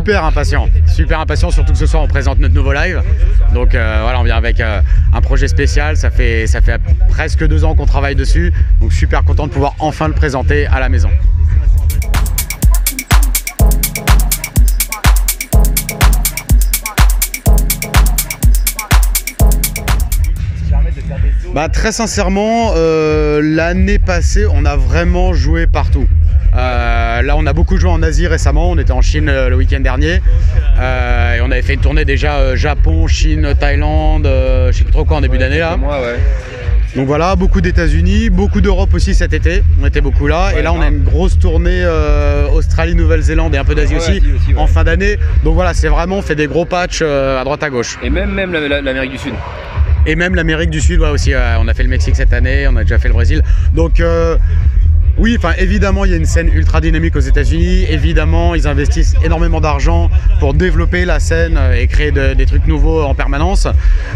super impatient, surtout que ce soir on présente notre nouveau live. Donc voilà, on vient avec un projet spécial, ça fait presque 2 ans qu'on travaille dessus, donc super content de pouvoir enfin le présenter à la maison. Bah, très sincèrement, l'année passée, on a vraiment joué partout. Là, on a beaucoup joué en Asie récemment, on était en Chine le week-end dernier. Et on avait fait une tournée déjà Japon, Chine, Thaïlande, je sais plus trop quoi en début d'année là. Donc voilà, beaucoup d'États-Unis, beaucoup d'Europe aussi cet été, on était beaucoup là. Et là, on a une grosse tournée Australie, Nouvelle-Zélande et un peu d'Asie aussi en fin d'année. Donc voilà, c'est vraiment, on fait des gros patchs à droite à gauche. Et même l'Amérique du Sud. Et même l'Amérique du Sud, ouais, aussi. On a fait le Mexique cette année, on a déjà fait le Brésil. Donc oui, enfin évidemment, il y a une scène ultra dynamique aux États-Unis. Évidemment, ils investissent énormément d'argent pour développer la scène et créer des trucs nouveaux en permanence.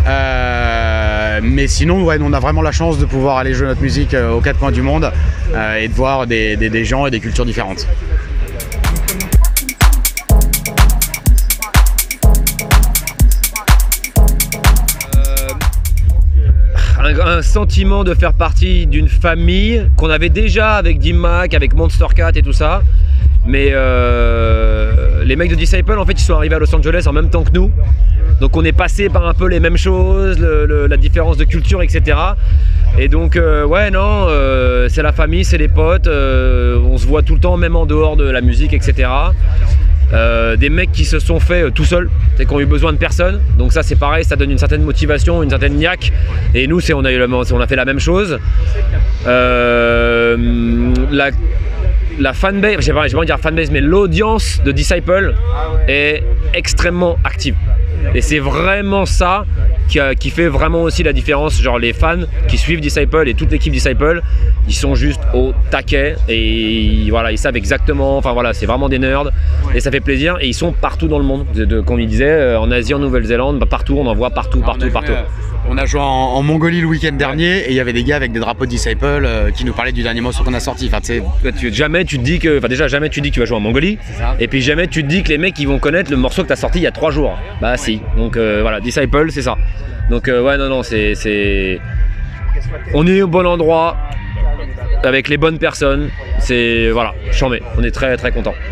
Mais sinon, ouais, on a vraiment la chance de pouvoir aller jouer notre musique aux 4 coins du monde et de voir des gens et des cultures différentes. Un sentiment de faire partie d'une famille qu'on avait déjà avec Dimmack, avec Monstercat et tout ça. Mais les mecs de Disciple, en fait, ils sont arrivés à Los Angeles en même temps que nous. Donc on est passé par un peu les mêmes choses, la différence de culture, etc. Et donc, ouais, non, c'est la famille, c'est les potes. On se voit tout le temps, même en dehors de la musique, etc. Des mecs qui se sont faits tout seuls, qui ont eu besoin de personne, donc ça c'est pareil, ça donne une certaine motivation, une certaine niaque, et nous on a fait la même chose. La fanbase, je vais pas dire fanbase, mais l'audience de Disciple est extrêmement active. Et c'est vraiment ça qui fait vraiment aussi la différence. Genre les fans qui suivent Disciple et toute l'équipe Disciple, ils sont juste au taquet et voilà, ils savent exactement, enfin voilà, c'est vraiment des nerds et ça fait plaisir. Et ils sont partout dans le monde, comme il disait, en Asie, en Nouvelle-Zélande, bah, partout, on en voit partout. On a joué en Mongolie le week-end dernier et il y avait des gars avec des drapeaux de Disciple qui nous parlaient du dernier morceau qu'on a sorti. Enfin, jamais tu te dis que, jamais tu dis que tu vas jouer en Mongolie, et puis jamais tu te dis que les mecs ils vont connaître le morceau que tu as sorti il y a 3 jours. Bah si, donc voilà, Disciple c'est ça. Donc ouais, non, on est au bon endroit, avec les bonnes personnes, c'est voilà, chambé, on est très très content.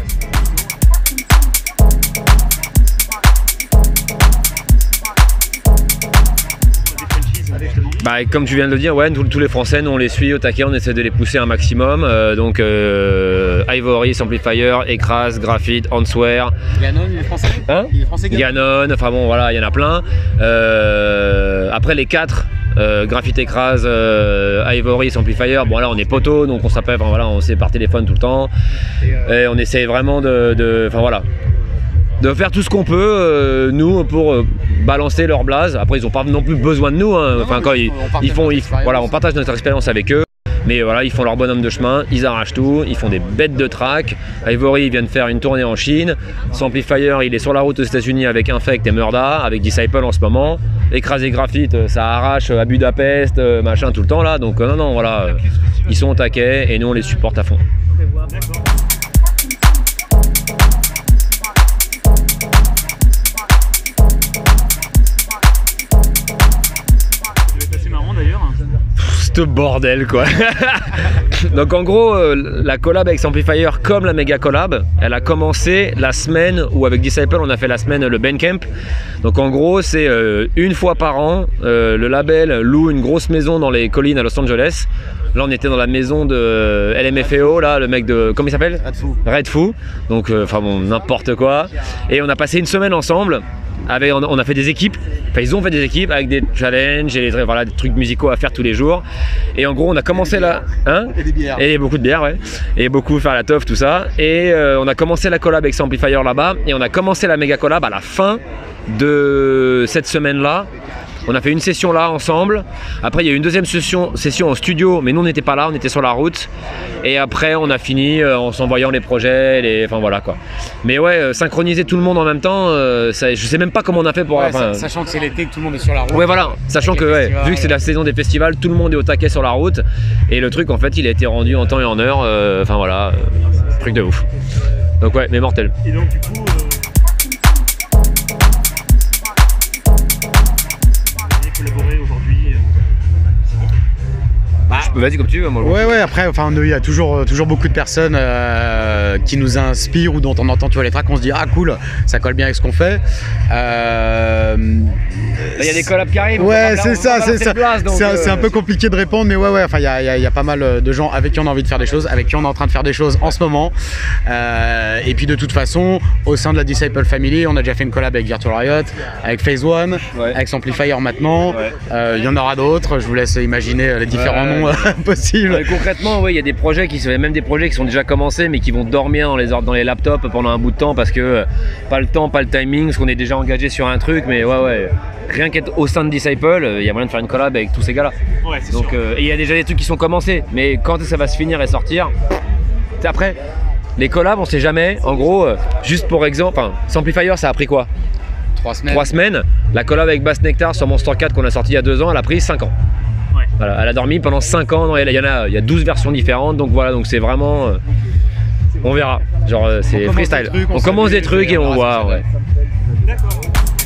Bah, comme tu viens de le dire, ouais, tous les Français, nous on les suit au taquet, on essaie de les pousser un maximum. Donc Ivory, Samplifier, Écrase, Graphite, Answer. Ganon, il est français, hein? Il est français, Ganon, enfin bon voilà, il y en a plein. Après les 4, Graphite, Écrase, Ivory, Samplifier, bon là on est poteaux, donc on s'appelle, enfin, voilà, on sait par téléphone tout le temps. Et on essaie vraiment enfin voilà, de faire tout ce qu'on peut, nous, pour balancer leur blase. Après, ils n'ont pas non plus besoin de nous. Hein. Enfin, quand voilà, on partage notre expérience avec eux. Mais voilà, ils font leur bonhomme de chemin, ils arrachent tout, ils font des bêtes de track. Ivory, il vient de faire une tournée en Chine. Samplifier, il est sur la route aux États-Unis avec Infect et Murda, avec Disciple en ce moment. Écrasé Graphite, ça arrache à Budapest, machin, tout le temps là. Donc non, voilà, ils sont au taquet et nous, on les supporte à fond. Ce bordel quoi. Donc en gros la collab avec Samplifier, comme la méga collab, elle a commencé la semaine où avec Disciple on a fait la semaine le Bandcamp. Donc en gros c'est une fois par an, le label loue une grosse maison dans les collines à Los Angeles. Là on était dans la maison de LMFAO, là le mec de, comment il s'appelle? Red Foo. Donc enfin bon, n'importe quoi. Et on a passé une semaine ensemble. On a fait des équipes, enfin ils ont fait des équipes avec des challenges et voilà, des trucs musicaux à faire tous les jours. Et en gros on a commencé là, hein, et des bières. Et beaucoup de bières, ouais. Et beaucoup faire la teuf, tout ça. Et on a commencé la collab avec Samplifier là-bas. Et on a commencé la méga collab à la fin de cette semaine-là. On a fait une session là ensemble. Après il y a eu une deuxième session en studio, mais nous on n'était pas là, on était sur la route. Et après on a fini en s'envoyant les projets, enfin voilà quoi. Mais ouais, synchroniser tout le monde en même temps, je sais même pas comment on a fait pour... Ouais, sachant que c'est l'été, que tout le monde est sur la route. Ouais voilà, sachant que ouais, vu que c'est la saison des festivals, tout le monde est au taquet sur la route. Et le truc en fait il a été rendu en temps et en heure, enfin voilà, truc de ouf. Donc ouais, mais mortel. Et donc du coup... Vas-y comme tu veux, moi. Ouais, après, enfin, il y a toujours beaucoup de personnes qui nous inspirent ou dont on entend, tu vois, les tracks, on se dit ah cool, ça colle bien avec ce qu'on fait. Il y a des collabs qui arrivent. Ouais, c'est ça, c'est un peu compliqué de répondre, mais ouais, enfin, il y a pas mal de gens avec qui on a envie de faire des choses, avec qui on est en train de faire des choses en ce moment. Et puis de toute façon, au sein de la Disciple Family, on a déjà fait une collab avec Virtual Riot, avec Phase One, avec Samplifier maintenant. Il y en aura d'autres, je vous laisse imaginer les différents noms possibles. Concrètement, oui, il y a des projets même des projets qui sont déjà commencés, mais qui vont dormir dans les laptops pendant un bout de temps parce que pas le temps, pas le timing, parce qu'on est déjà engagé sur un truc, mais ouais. Rien qu'être au sein de Disciple, il y a moyen de faire une collab avec tous ces gars-là. Ouais, donc, et il y a déjà des trucs qui sont commencés, mais quand ça va se finir et sortir, après, les collabs, on sait jamais. En gros, juste pour exemple, Samplifier, ça a pris quoi? 3 semaines. 3 semaines. La collab avec Bass Nectar sur Monster 4 qu'on a sorti il y a 2 ans, elle a pris 5 ans. Ouais. Voilà, elle a dormi pendant 5 ans. Il y a 12 versions différentes, donc voilà, donc c'est vraiment. On verra. Genre, c'est freestyle. On commence des trucs et on voit. Ouais. D'accord.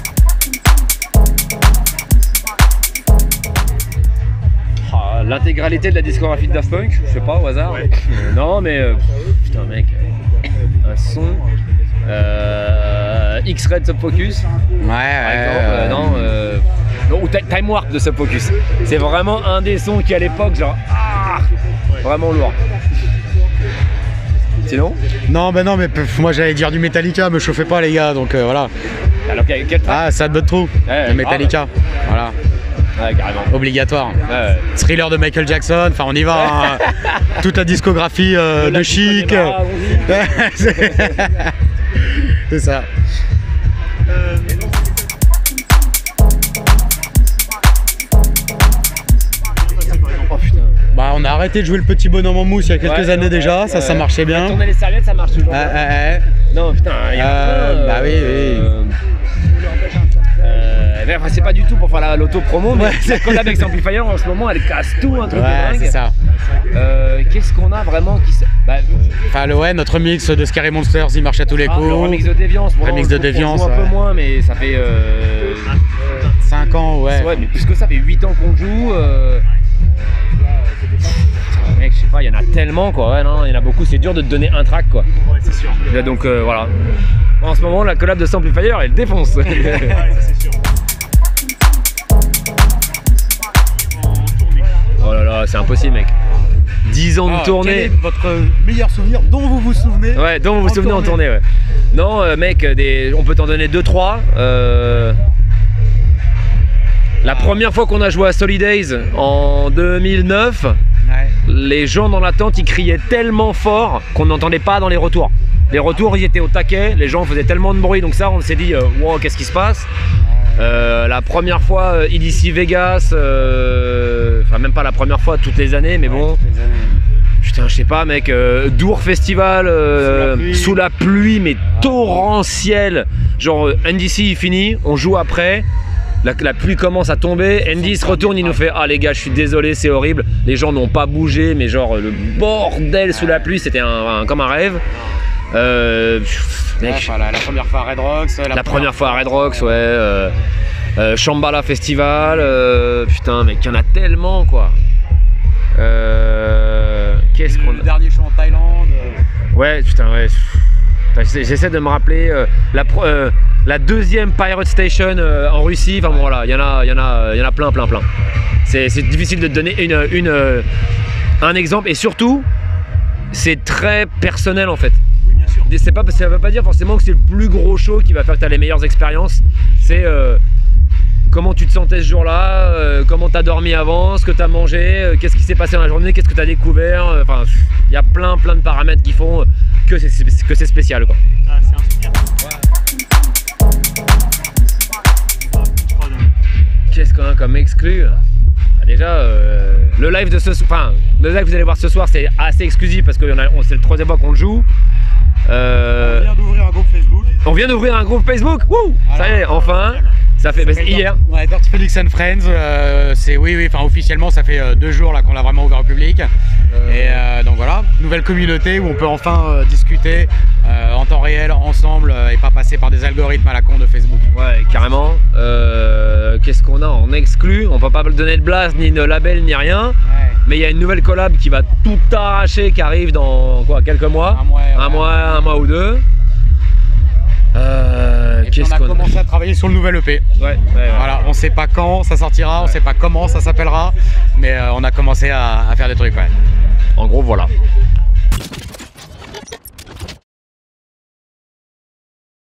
L'intégralité de la discographie de Daft Punk, je sais pas au hasard. Ouais. Non mais putain mec, un son X-Ray de Sub Focus. Ouais. Ou Time Warp de Sub Focus. C'est vraiment un des sons qui à l'époque genre vraiment lourd. Sinon? Non, mais moi j'allais dire du Metallica, me chauffez pas les gars, donc voilà. Alors quel track? Ah, Sad But True, de Metallica, voilà. Ouais, carrément. Obligatoire. Ouais. Thriller de Michael Jackson, enfin on y va. Hein. Toute la discographie de Chic. C'est ça. Oh putain. Bah on a arrêté de jouer le petit bonhomme en mousse il y a quelques années déjà, ça marchait bien. Tourner les serviettes, ça marche toujours. Non putain, il y a bah oui. C'est pas du tout pour faire l'auto-promo, mais la collab avec Samplifier en ce moment elle casse tout, un truc de dingue. C'est ça. Qu'est-ce qu'on a vraiment qui notre mix de Scary Monsters il marche à tous les coups. Le remix de Déviance, remix de Déviance, un peu moins, mais ça fait 5 ans, ouais. Mais plus que ça fait 8 ans qu'on joue. Mec, je sais pas, il y en a tellement quoi, il y en a beaucoup, c'est dur de te donner un track quoi. Ouais, c'est sûr. Donc voilà. En ce moment la collab de Samplifier elle défonce. Ouais, c'est sûr. Oh là là, c'est impossible mec. 10 ans de tournée. Quel est votre meilleur souvenir dont vous vous souvenez? Ouais, dont vous vous souvenez en tournée, ouais. Non, mec, on peut t'en donner 2-3. La première fois qu'on a joué à Solidays en 2009, les gens dans la tente ils criaient tellement fort qu'on n'entendait pas dans les retours. Les retours ils étaient au taquet, les gens faisaient tellement de bruit, donc ça on s'est dit wow, qu'est-ce qui se passe? La première fois EDC Vegas, enfin même pas la première fois, toutes les années, mais bon. Putain, je sais pas mec, Dour Festival sous la pluie mais torrentielle. Genre NDC il finit, on joue après. La pluie commence à tomber, Andy se retourne, il nous fait ah les gars je suis désolé c'est horrible, les gens n'ont pas bougé mais genre le bordel sous la pluie c'était comme un rêve. Mec, la première fois à Red Rocks. La première fois à Red Rocks, ouais. Shambhala Festival, putain mec, il y en a tellement quoi. Qu'est-ce qu'on a? Le dernier show en Thaïlande. Ouais, putain, ouais. J'essaie de me rappeler la deuxième Pirate Station en Russie. Enfin bon, voilà, il y en a plein. C'est difficile de te donner un exemple et surtout, c'est très personnel en fait. Oui, bien sûr. Ça ne veut pas dire forcément que c'est le plus gros show qui va faire que tu as les meilleures expériences. C'est comment tu te sentais ce jour-là, comment tu as dormi avant, ce que tu as mangé, qu'est-ce qui s'est passé dans la journée, qu'est-ce que tu as découvert. Enfin, il y a plein de paramètres qui font que c'est spécial quoi. Ah, c'est un souvenir. Qu'est-ce qu'on a comme exclu? Déjà, le live de le live que vous allez voir ce soir, c'est assez exclusif parce que c'est le 3e fois qu'on le joue. On vient d'ouvrir un groupe Facebook. On vient d'ouvrir un groupe Facebook. Wouh, ça y est, enfin. Ça fait hier. Ouais, Dirt Felix and Friends. Officiellement, ça fait 2 jours là qu'on l'a vraiment ouvert au public. Et donc voilà, nouvelle communauté où on peut enfin discuter en temps réel, ensemble, et pas passer par des algorithmes à la con de Facebook. Ouais, carrément. Qu'est-ce qu'on a en exclu? On peut pas donner de blast, ni de label, ni rien. Ouais. Mais il y a une nouvelle collab qui va tout arracher, qui arrive dans quoi, quelques mois, un mois ou deux. Et puis on a commencé à travailler sur le nouvel EP. Voilà, on sait pas quand ça sortira, on sait pas comment ça s'appellera, mais on a commencé à faire des trucs. En gros, voilà.